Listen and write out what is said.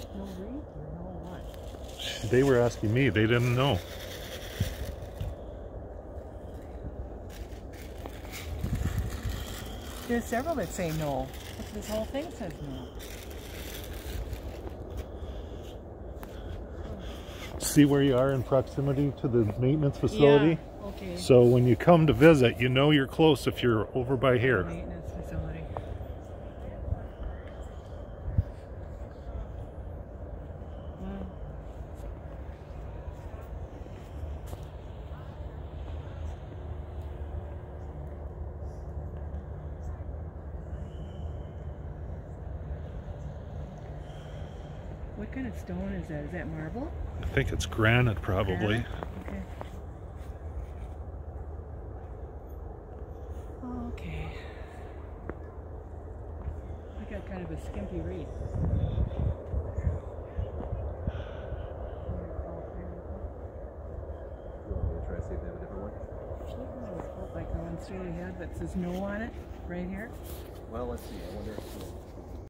No reason, no what? They were asking me. They didn't know. There's several that say no. This whole thing says no. See where you are in proximity to the maintenance facility? Yeah, okay. So when you come to visit, you know you're close if you're over by here. Maintenance facility. Wow. What kind of stone is that? Is that marble? I think it's granite, probably. Granite? Okay. Okay. I got kind of a skimpy rate. You want me to try to see if they have a different one? I always felt like the one straight ahead that says no on it, right here. Well, let's see. I wonder if